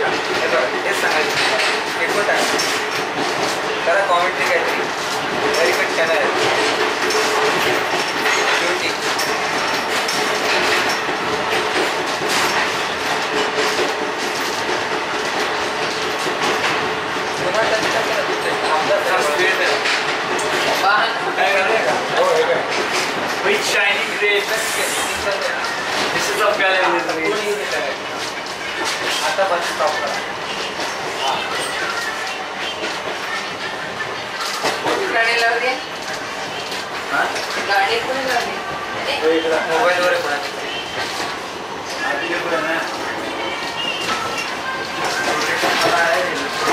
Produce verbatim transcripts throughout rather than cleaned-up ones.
हेच सांगायचं एकवट आहे जरा कॉमेंट्री काहीतरी very good channel beauty With shining rays. This is a gallery. आता बस स्टॉप करा. गाडी लावली. हां? गाडी कोणी लावली? मोबाईल वर कोणाची तरी. आधी पुढे ना. मला आहे.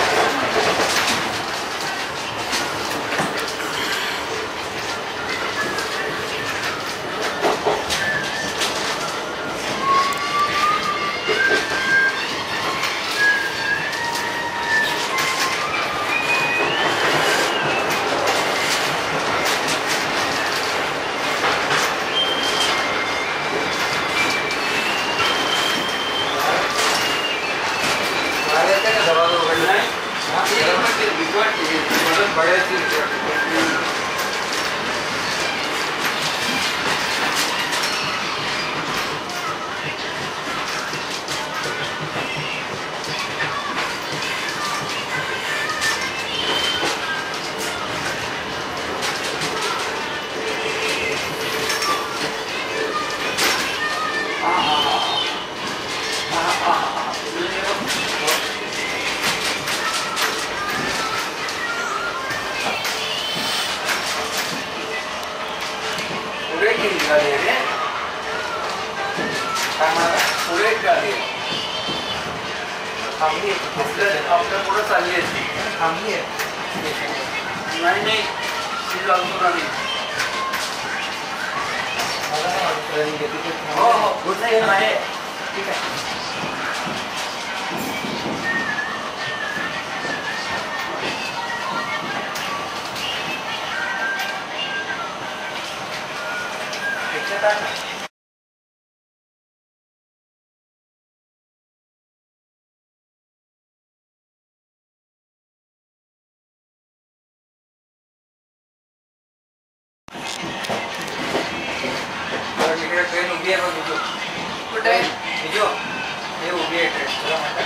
ट्रेन उभी आहे बघ कुठे विजो हे उभी आहे ट्रेन तुला म्हणतात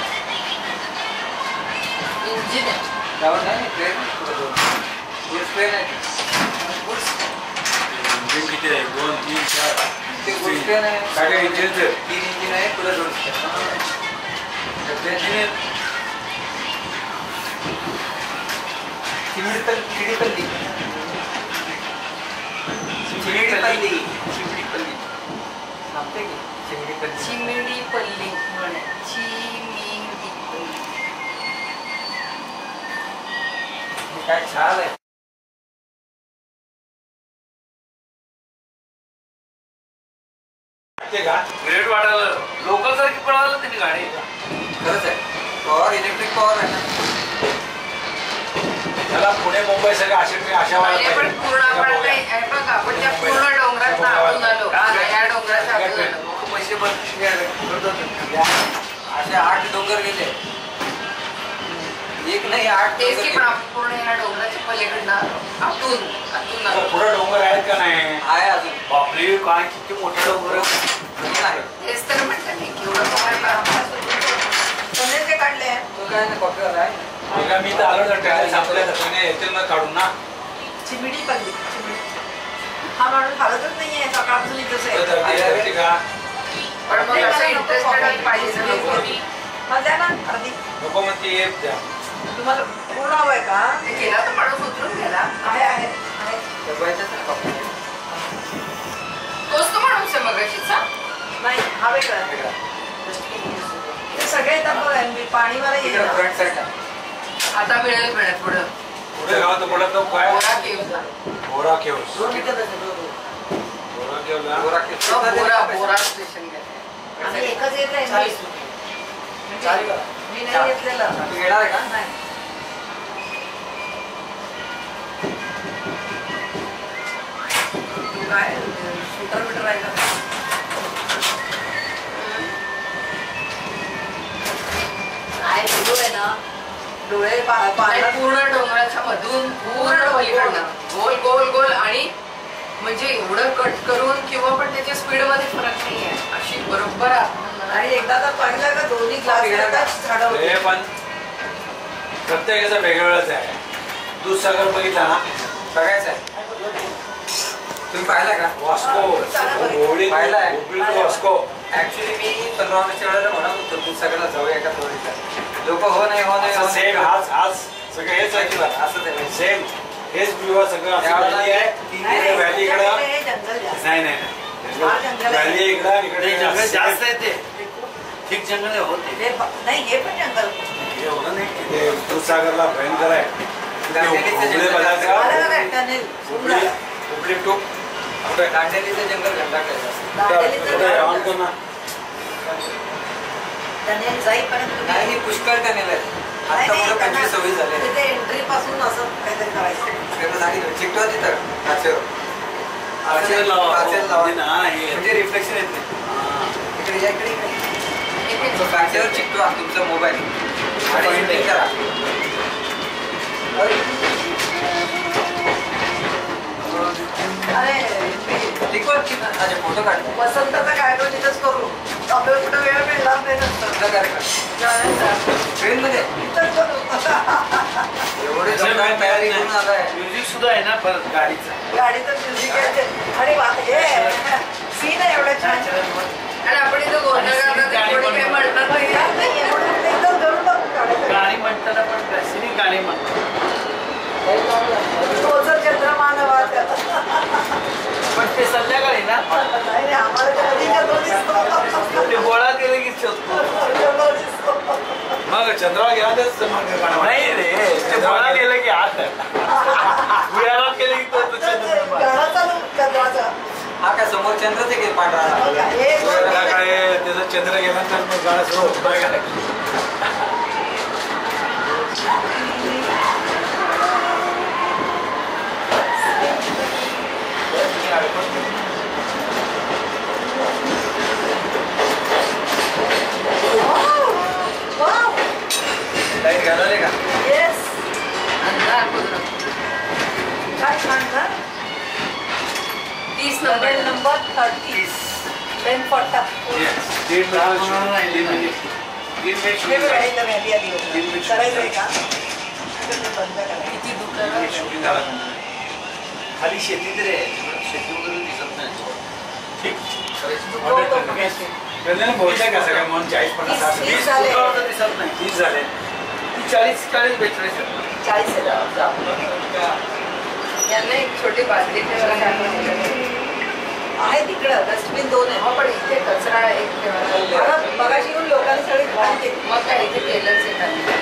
इंजिन जाऊन नाही ट्रेन गुड्स ट्रेन आहे गुड्स इंजिन किती आहे दोन तीन चार ते गुड्स ट्रेन आहे काय इंजिन तीन इंजिन आहे पुढे दोन ट्रेन चिमडी तर चिडी पल्ली चिमडी पल्ली चिमडी पल्ली सांगते की चिमडी पल्ली चिमडी पल्ली म्हणे चिमडी पल्ली काय छान आहे ते घाट ग्रेट वाटायला लोकल सारखी पळायला त्यांनी गाडी खरंच आहे पॉवर इलेक्ट्रिक पॉवर आहे ना त्याला पुणे मुंबई सगळं असे अशा पण पूर्ण आपण काही बघा आपण त्या पूर्ण डोंगरात आपण आलो या डोंगरात आपण आलो पैसे असे आठ डोंगर गेले एक नाही आठ तेच की पण पूर्ण या डोंगराच्या पलीकडनं आतून आतून आलो पुढे डोंगर आहेत का नाही आहे अजून बापरे काय किती मोठे डोंगर आहे तेच तर म्हणतात नाही केवढं ते काढले तो काय ना कॉपीवर आहे मी तर आलो तर संपल्या तर येतील ना काढून ना चिमिडी पल्ली हा माणूस हालतच नाहीये सकाळपासून इथंच आहे पण मग असं इंटरेस्टेड पाहिजे मजा ना अर्धी नको म्हणते येत द्या तुम्हाला पूर्ण हवंय का गेला तर माणूस उतरून गेला आहे आहे तोच तो माणूस आहे मगाशीचा नाही हा वेगळा ते सगळे येतात पाणी मला येईल फ्रंट साईड आता मिळेल मिळेल पुढं पुढे गावात पडत तो काय बोरा केव्हला बोरा केव्ह बोरा बोरा बोरा केव्ह बोरा बोरा स्टेशन गेले आणि एकच येत आहे मी नाही घेतलेलं तू घेणार आहे का नाही तू काय शूटर बिटर आहे का काय व्ह्यू आहे ना डोळे आणि पूर्ण डोंगराच्या मधून पूर्ण पलीकडनं गोल गोल गोल आणि म्हणजे एवढं कट करून किंवा पण त्याच्या स्पीड मध्ये फरक नाहीये अशी बरोबर आणि एकदा तर पाहिलं का दोन्ही ग्लास झाड होते पण प्रत्येकाचं वेगवेगळंच आहे. दूधसागर बघितला ना बघायचं आहे तुम्ही पाहिला का वास्को पाहिला आहे वास्को ऍक्च्युली मी पंधरा ऑगस्टच्या वेळेला म्हणत होतो दूधसागरला जाऊया का थोडीचा लोक हो नाही हो नाही हो सेम आज आज सगळं हेच आहे असंच आहे सेम हेच व्ह्यू सगळं व्हॅली आहे व्हॅली इकडं नाही नाही व्हॅली इकडं इकडे जंगल जास्त आहे ते ठीक जंगल होते नाही हे पण जंगल हे होणं नाही ते दूधसागरला भयंकर आहे. दांडेलीचं जंगल घंटा नाही पुष्कळ टनेल आहे आता पुढे पंचवीस सव्वीस झाले एंट्री पासून असं काहीतरी करायचं सांगितलं चिकटवा तिथं काचेवर म्हणजे रिफ्लेक्शन येत नाही इकडे या इकडे काचेवर चिकटवा तुमचा मोबाईल आणि एंट्री करा. अरे अच्छा फोटो काढ वसंताचा कार्यक्रम तिथंच करू आपल्याला कुठं वेळ मिळणार नाही नसतं ट्रेन मध्ये एवढे तयारी करून आलाय म्युझिक सुद्धा आहे ना परत गाडीचं गाडीचं म्युझिक आणि हे सीन आहे एवढं छान आणि आपण इथं गोंधळ काही म्हणतात नाही एकदम धरून टाकू गाणी म्हणताना पण सिनी गाणी म्हणतात तो जर चंद्रमान पण ते संध्याकाळी ना नाही आम्हाला ते गोळा केले की मग चंद्रा गेला नाही रे ते गोळा केलं की आत गुळ्याला केलं की तो चंद्राचा हा काय समोर चंद्रच आहे की पांढरा काय त्याचा चंद्र गेल्यानंतर मग गाणं सुरू होतं. लाईट घालवले का येस अंधार पूर्ण काय छान ना तीस नंबर नंबर थर्टी पेन पट्टा करायचं आहे का किती दुकान खाली शेती तरी आहे शेती वगैरे दिसत नाही बहुतेक का सगळ्या म्हणून चाळीस पन्नास तीस झाले दिसत नाही तीस झाले चाळीस चाळीस बेचाळीस चाळीस यांना एक छोटी बादली आहे तिकडं डस्टबिन दोन आहे हो पण इथे कचरा एक ठेवायला मगाशी येऊन लोकांनी सगळी घाण केली मग काय इथे केलंच आहे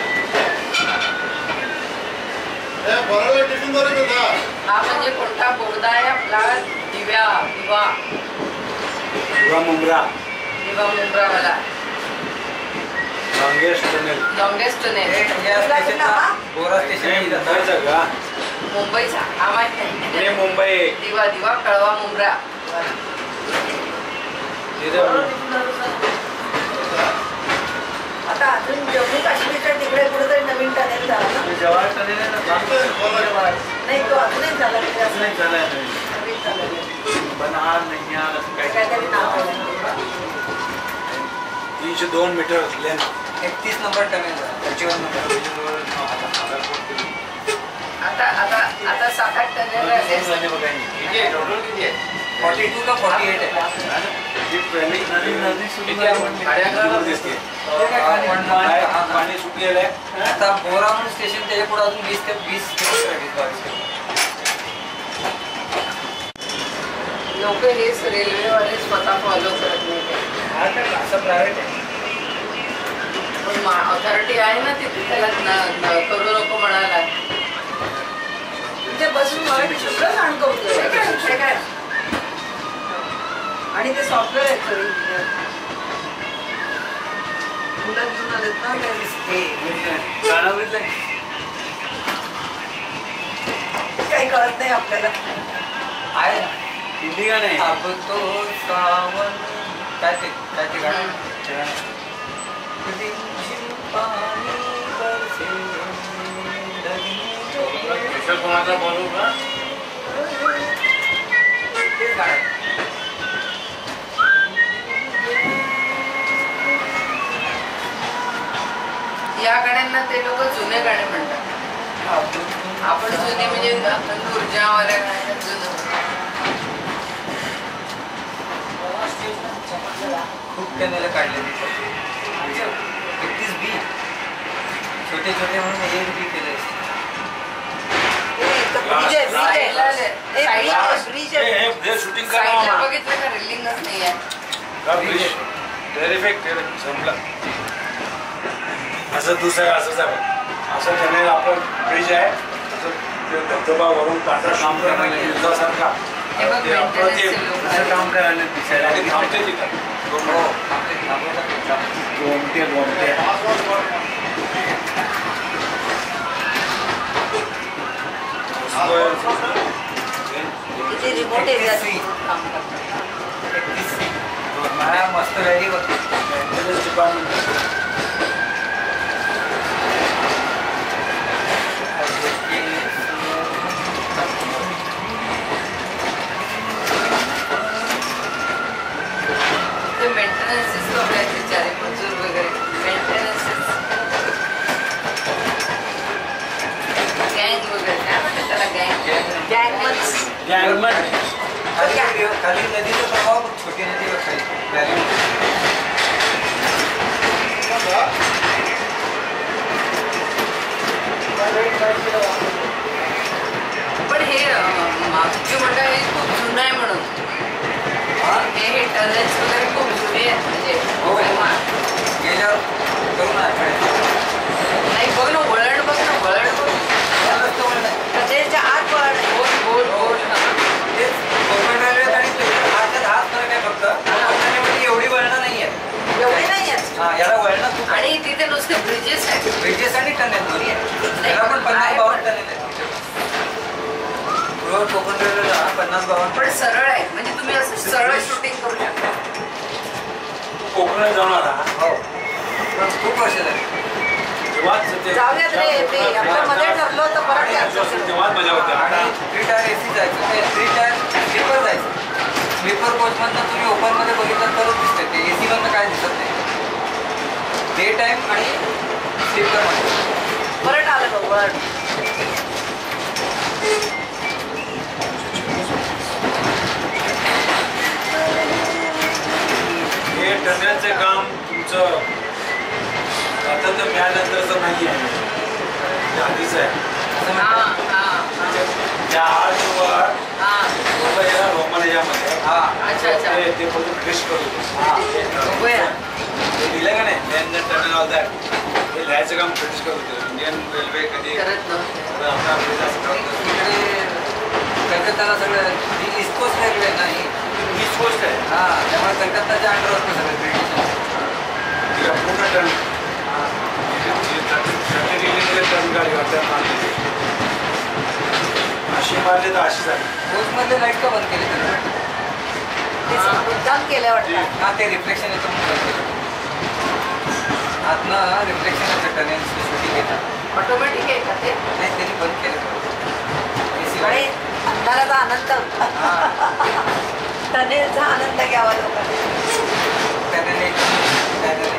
हा म्हणजे कोणता बोगदा आहे आपला दिव्या दिवा दिवा मुंब्रा दिवा मुंब्रावाला लॉंगेस्ट टनेल लॉंगेस्ट टनेल बोरा स्टेशन मुंबईचा हा माहित नाही मुंबई दिवा दिवा कळवा मुंब्रा आता अजून जम्मू काश्मीरच्या तिकडे कुठेतरी नवीन टनेल झाला ना जवाहर टनेल नाही तो अजूनही झाला नाही झाला नवीन झाला बनहार नैयार असं काही काहीतरी नाव आहे तीनशे दोन मीटर लेंथ एकतीस नंबर टनेल पंचावन्न नंबर आता आता आता सात आठ टनेल राहिले किती आहे टोटल किती आहे फोर्टी टू का फोर्टी एट आहे पाणी सुटलेलं आहे आता बोरा म्हणून स्टेशन त्याच्या पुढे अजून वीस ते वीस वीस बावीस लोक हेच रेल्वेवाले स्वतः फॉलो करत नाही असं प्रायव्हेट आहे पण ऑथॉरिटी आहे ना तिथे त्याला करू नको म्हणाला तिथे बसून मला सगळं घाण करतोय काय आणि ते सॉफ्टवेअर आहे सगळी मुलं घेऊन आलेत ना काही कळत नाही आपल्याला आहे हिंदी गाणं आहे अब तो सावन काय ते काय ते गाणं पाणी कोणाचा बोलू का तेच गाणं या गाण्यांना ते लोक जुने गाणे म्हणतात. आपण जुने म्हणजे आपण ऊर्जावाल्या गाण्या जुनं. खूप टनेल काढले एकतीस बी छोटे छोटे म्हणून एक बी केले. शूटिंग साईडला बघितलं का रेलिंगच नाही आहे. संपलं असं दुसरं असंच आहे असं टनेल आपण ब्रिज आहे असं धबधबा वरून पांढरा काम करायला हे बघ मेंटेनन्स काम करायला दिसायला थांबते तिथं गोमटे गोमटे रिमोट एरिया मस्त गाडी बघ डिपार्टमेंट मेंटेनन्सेस वगैरे चारे मजूर वगैरे मेंटेनन्सेस गँग वगैरे काय म्हणतात त्याला गँग गँगमन्स गँगमन खाली खाली नदीचा प्रभाव छोटी नदी खाली व्हॅली पण हे मागची मंडळ हे खूप जुनं आहे म्हणून हे हे टनेल्स वगैरे खूप जुने आहेत म्हणजे गेल्यावर करू ना नाही बघ ना वळण बघ ना वळण बघ त्याच्या आत वळण गोल गोल गोल तेच कोकण रेल्वे आणि आजचा हाच फरक आहे फक्त कोकणामध्ये एवढी वळणं नाही आहेत एवढी नाही आहेत. हा याला वळणं खूप आणि तिथे नुसते ब्रिजेस आहेत. ब्रिजेस आणि टनेल दोन्ही आहेत याला पण पन्नास बावन्न टनेल आहेत कोकण रेल्वेला पन्नास बावन्न पण सरळ आहे म्हणजे तुम्ही असं सरळ शूटिंग करू शकता. कोकणात जाणार हो पण खूप वर्ष झाली जाऊयात रे ते आपलं मध्ये ठरलं होतं परत यायचं. तेव्हाच मजा होते आणि थ्री टायर एसी जायचं ते थ्री टायर स्लीपर जायचं स्लीपर कोचमधनं तुम्ही ओपनमध्ये बघितलं तरच दिसते ते एसी मधनं काय दिसत नाही डे टाईम आणि स्लीपरमध्ये परत आलं बघ वळण. हे टनेलचं काम तुमचं स्वातंत्र्य मिळाल्यानंतरचं नाही आहे ते आधीच आहे हां हां त्या आर्टवर हां मुंबईला रोमन यामध्ये हा अच्छा अच्छा ते ते फक्त फिनिश करतो बघूया ते दिलं का नाही देन टनेल ऑल दॅट हे लिहायचं काम फिनिश करतो इंडियन रेल्वे कधी करत नव्हते. तर आपल्या आपल्याला असं काम करतो. इकडे कलकत्ताला सगळं ही ईस्ट कोस्ट रेल्वे आहे ना ही हीच गोष्ट आहे हा त्यामुळे कलकत्ताच्या अंडर असतं सगळं ब्रिटिश तिला पूर्ण टन थर्टी डिग्रीमध्ये टन गाडी वाटत मारली अशी मारली तर अशी झाली कोचमधले लाईट का बंद केले त्यांनी ते मुद्दाम केलं वाटतं. हा ते रिफ्लेक्शन येतं म्हणून बंद केलं आतनं रिफ्लेक्शन येतं टनेल शूटिंग येतं ऑटोमॅटिक आहे का ते नाही त्यांनी बंद केलं एसी आणि अंधाराचा आनंद टनेलचा आनंद घ्यावा लोकांनी. टनेल टनेल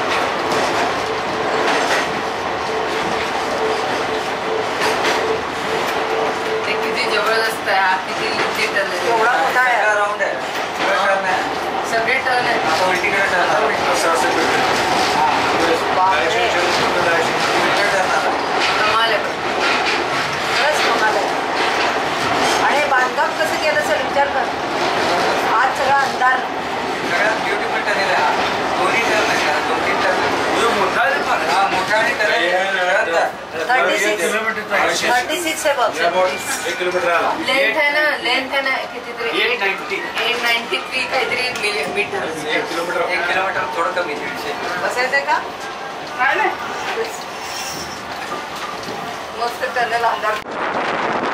ते किती जबरदस्त आहे हा किती लिमिटेड आहे एवढा मोठा आहे. राऊंड आहे सगळं टर्न आहे सगळे टर्न आहेत. आता उलटीकडे टर्न आला असं असं बापरे. उलटीकडे टर्न आला कमाल आहे. खरंच कमाल आहे. आणि बांधकाम कसं केलं सर विचार कर आज सगळा अंधार. सगळ्यात ब्युटिफुल टनेल आहे हा दोन्ही टर्न आहे दोन तीन टर्न मोठा आहे पण हा मोठा आणि tunnel thirty six kilometre thirty six आहे बघ. एक किलोमीटर आला लेंथ आहे ना लेंथ आहे ना कितीतरी eight ninety eight ninety three काहीतरी मीटर एक किलोमीटर एक किलोमीटर थोडं कमी दीडशे बसायचंय का काय नाही मस्त टनेल अंधार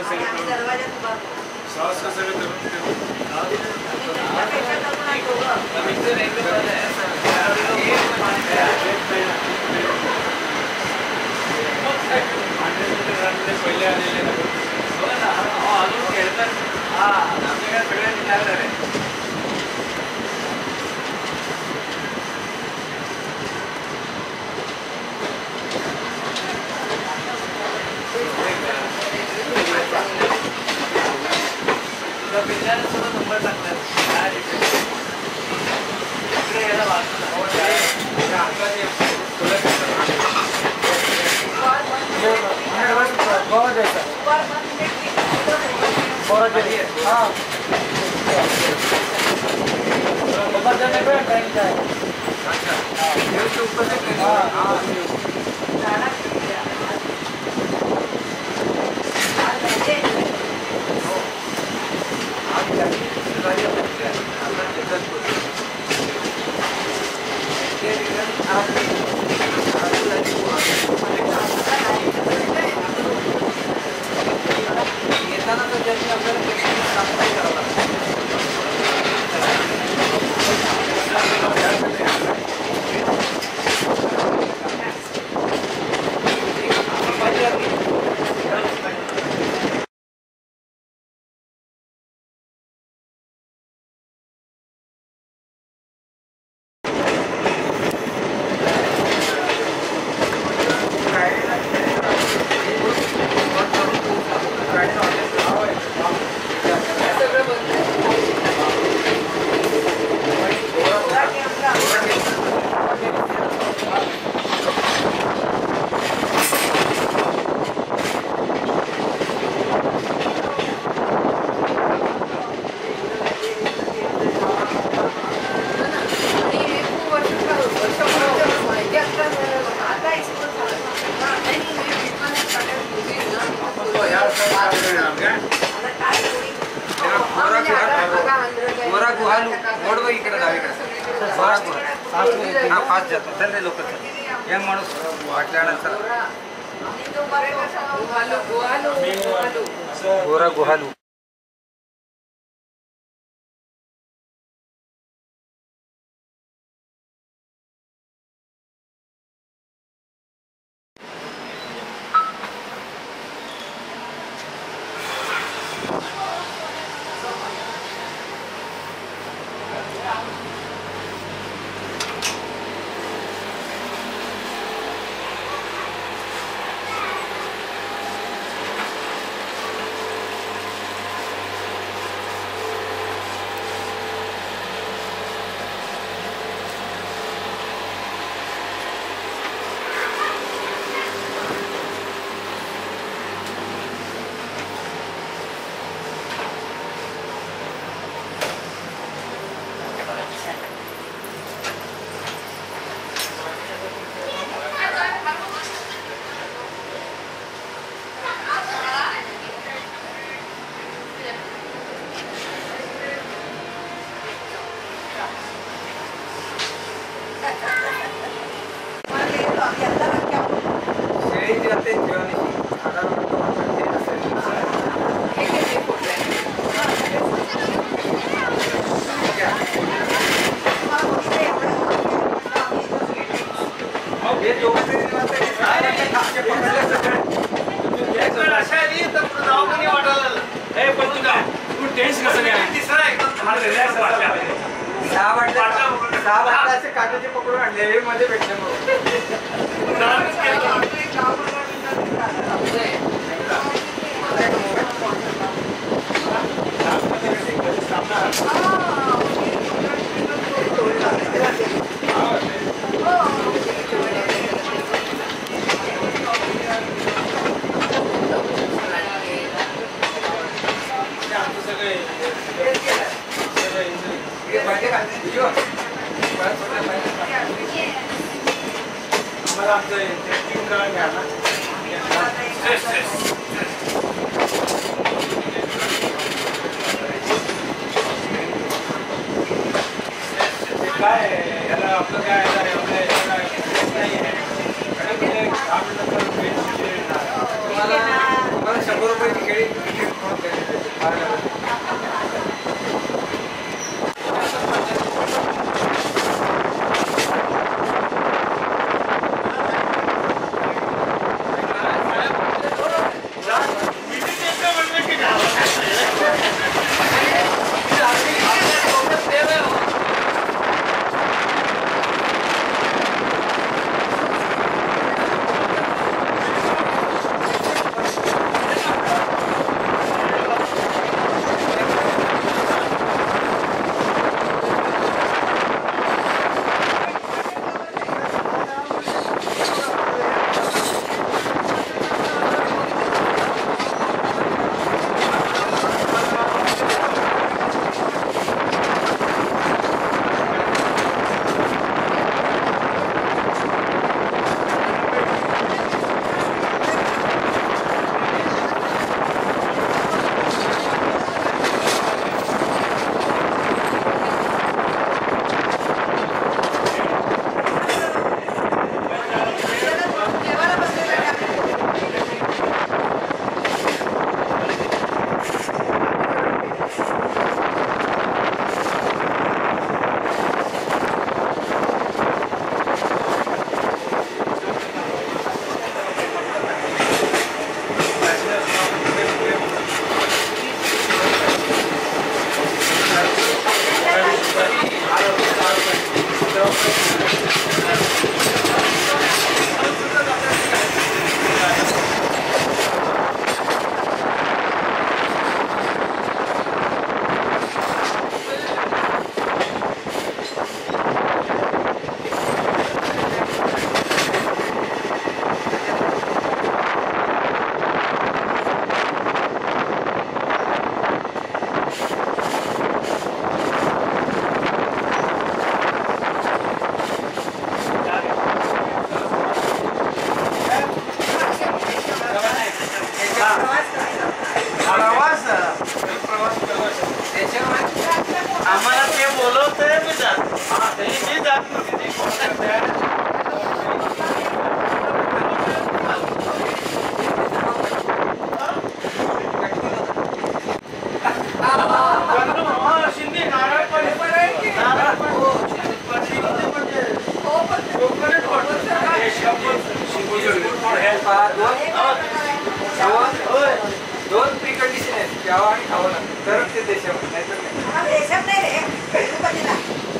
सगळं आम्ही करून दरवाजात उभारतो. सॉस का सगळं करून ठेवू. त्यापेक्षा करून आणतो गं. पहिले आलेले हो ना, अजून खेळतात. हा आमच्याकडे सगळ्यांनी लागलं रे. बिर्याणी सुद्धा नंबर टाकतात. इकडे यायला वाटतं उभार बंद ते हां येताना तर त्यांनी आपल्याला काही करावं बोरा गुहालू मोड बघ इकडे डावीकडे बोरा गुहालू हा फास्ट जातो चल रे लोक चल यंग माणूस वाटल्यानंतर बोरा गुहालू कागदाचे पकडून आणलेले मध्ये भेटले शंभर रुपयाची खेळी तिकीट आम्हाला ते बोलवतंय मी जात मी जात शिंदे नारळ पण नारळ दोन प्री कंडिशन आहेत प्यावं आणि खावं लागतं तरच ते देशामध्ये नाहीतर नाही देशात नाही रे तिरुपतीला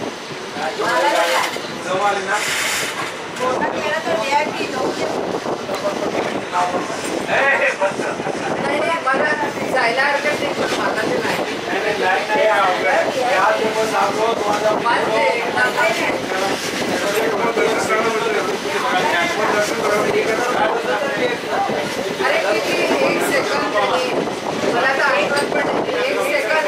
जमाले ना मोठा केला तर व्ही आय पी जाऊ दे. नाही नाही मला जायला हरकत नाही पण मला ते नाही अरे किती एक सेकंद मला तर आठवण पण एक सेकंद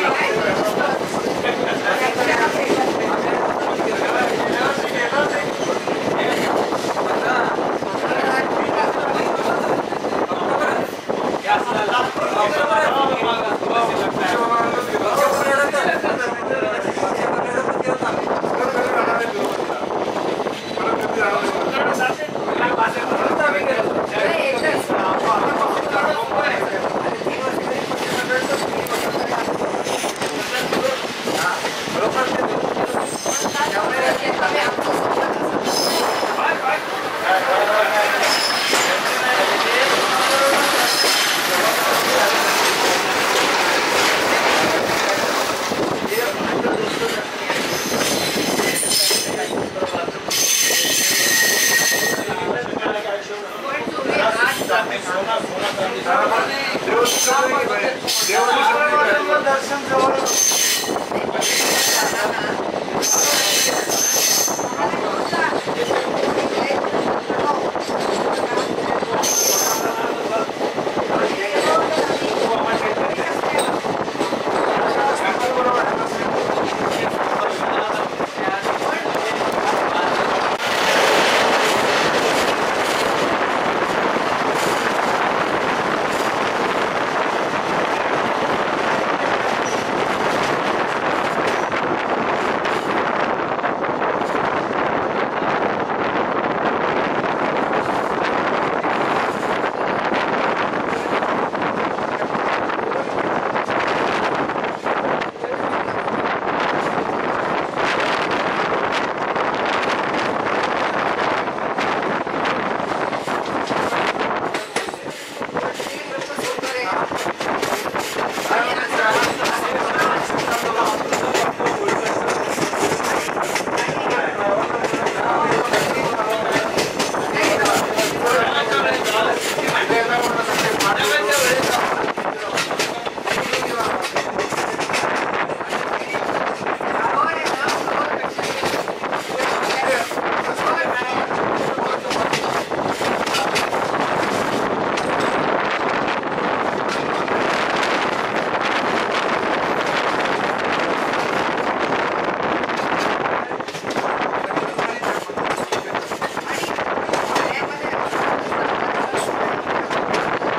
दर्शन जवळ आणि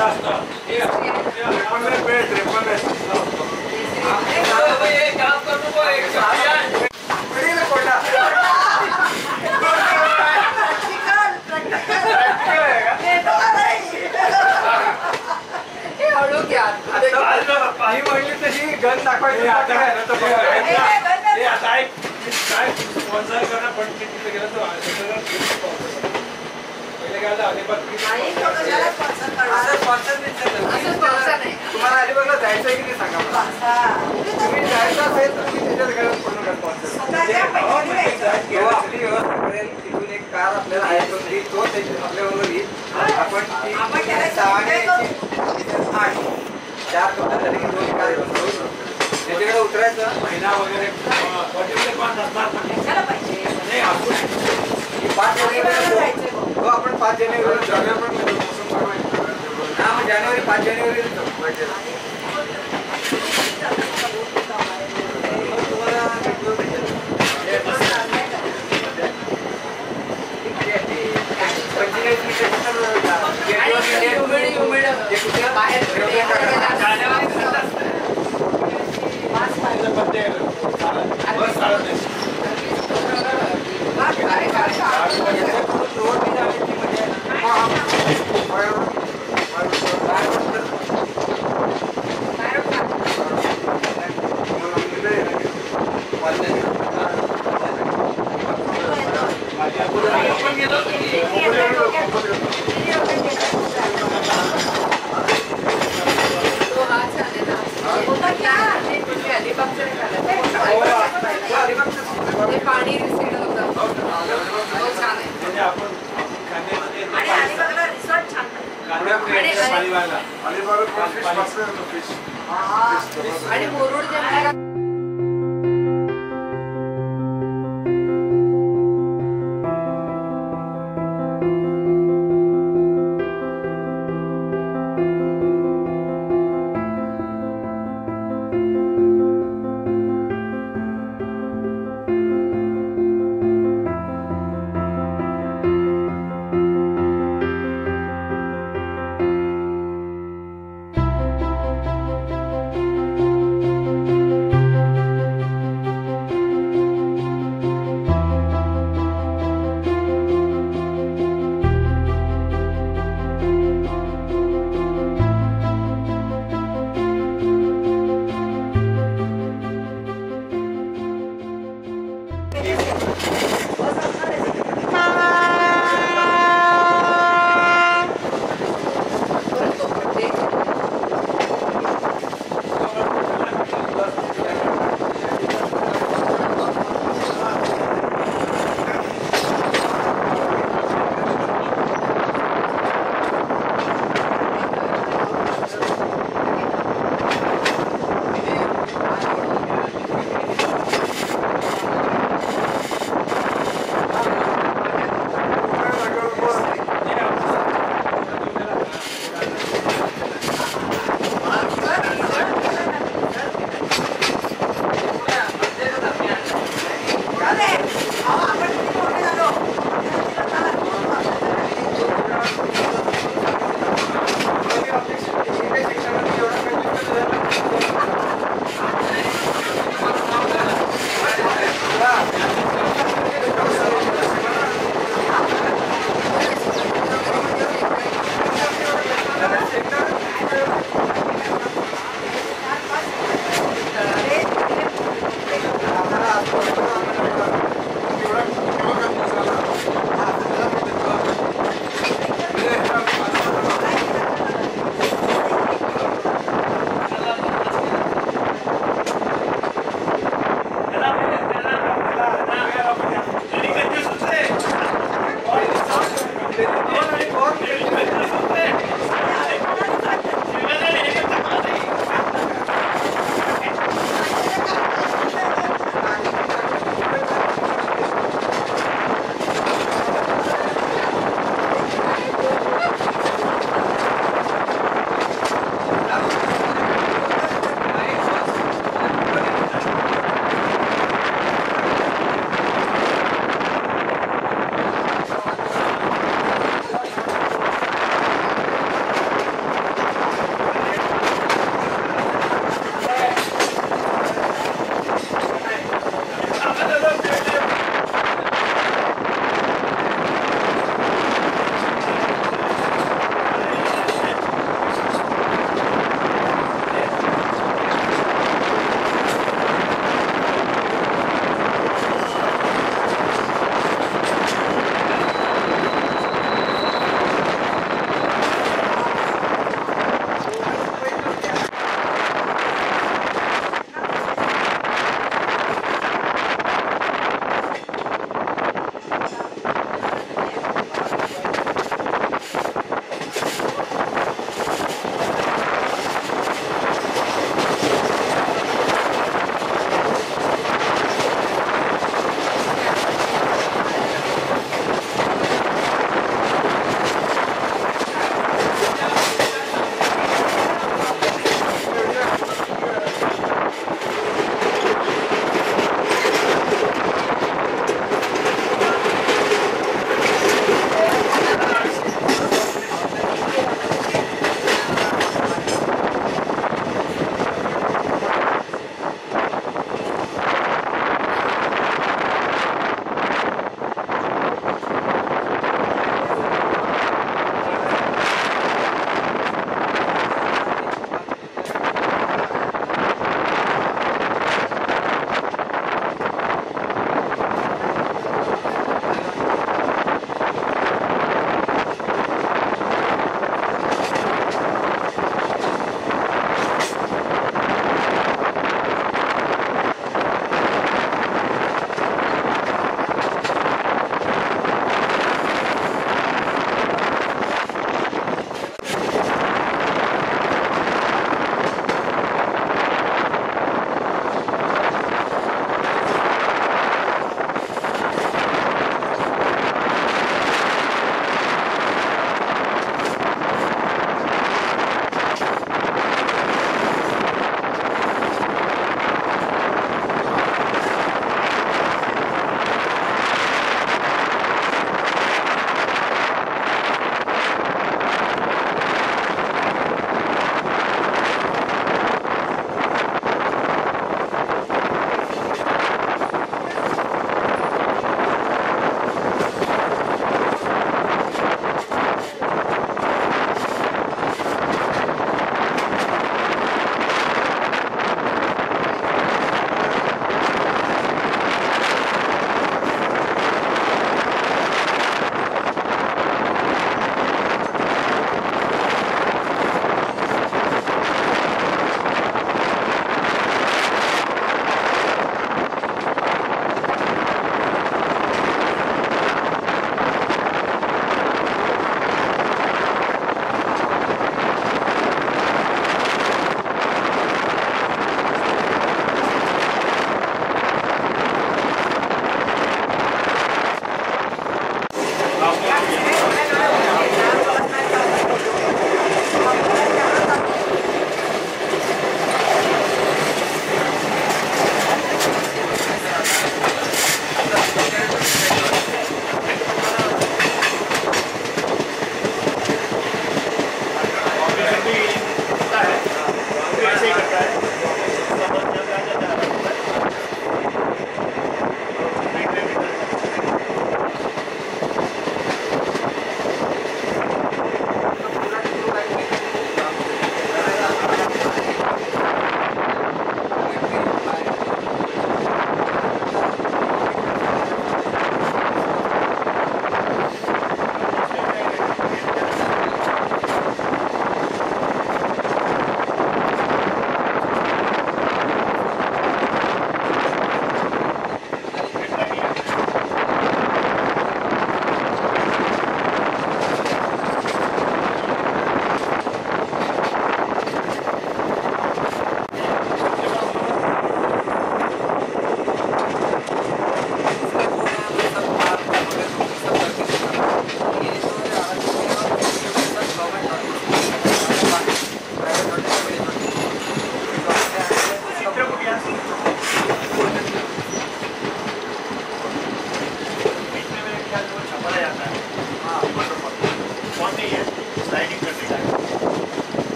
हळू घ्या ही म्हणली तशी गन दाखवायची आता काय ना तर हे आता एक काय स्पॉन्सर करणं पण तिथे गेलं तर पहिले काय झालं अलिबाग असं स्पॉन्सर नाही. तुम्हाला अलिबागला जायचं आहे की नाही सांगा मला. तुम्ही जायचं असेल तर तुम्ही त्याच्याच घरात पडू नका स्पॉन्सर. तो आपली व्यवस्था करेल. तिथून एक कार आपल्याला आहे तो ती तो आपल्याबरोबर येईल. आपण ती सहा आणि आठ चार कपडे झाले की दोन कार घेऊन जाऊ शकतो. त्याच्याकडे उतरायचं महिना वगैरे पाच जानेवारी हो आपण पाच जानेवारी जाऊया. पण हा मग जानेवारी पाच जानेवारी तुम्हाला पाणी रिसीड होतं छान आहे. आणि अलिबागला रिसॉर्ट छान आणि मुरुड जे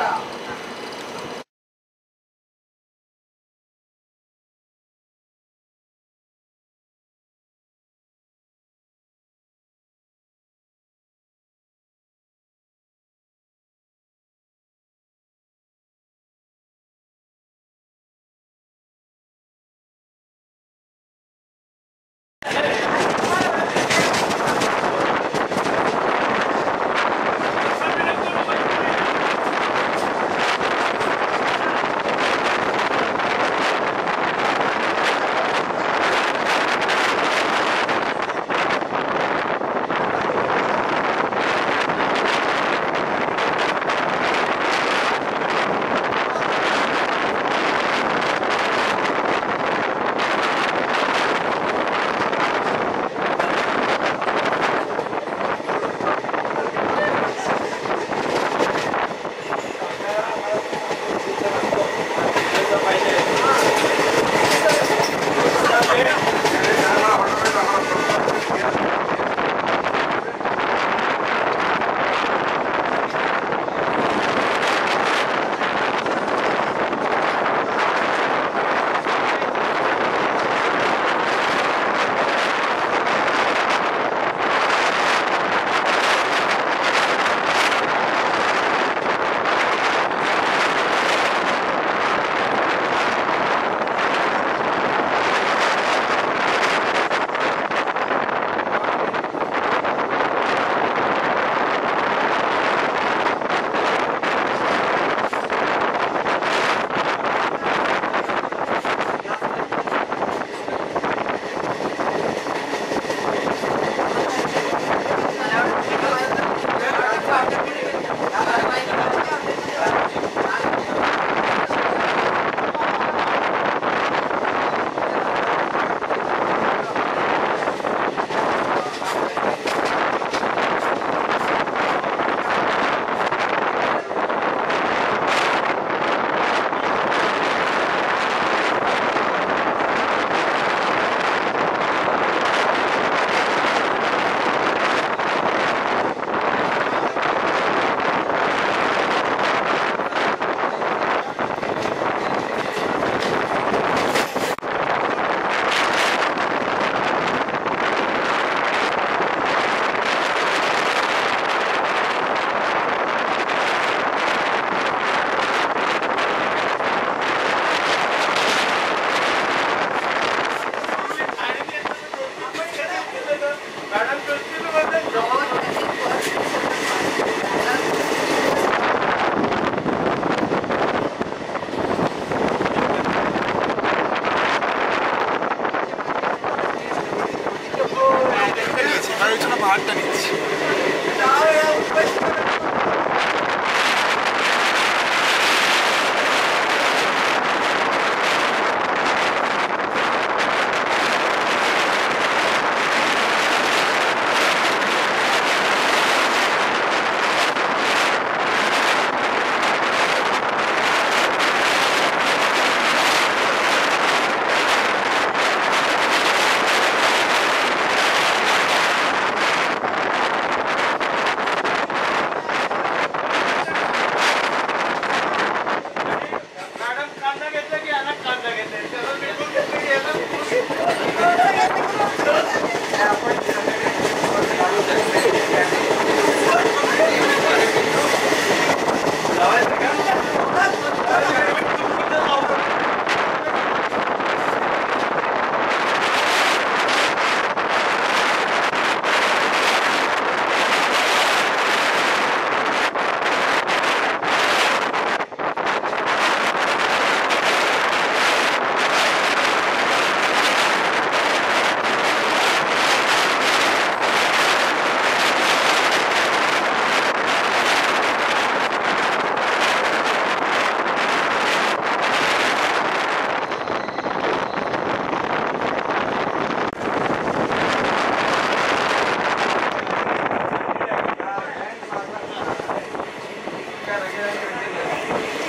काय